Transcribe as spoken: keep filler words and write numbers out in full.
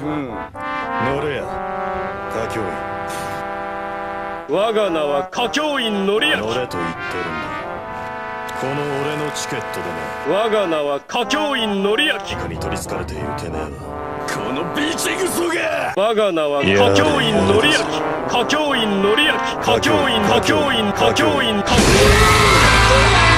うん。乗れや、歌教員。 我が名は歌教員のりやき。 乗れと言ってるんだ。この俺のチケットでな。 我が名は歌教員のりやき。 ここに取り憑かれているてめえはこのビチグソが。 我が名は歌教員のりやき。歌教員のりやき。歌教員歌教員歌教員歌教員。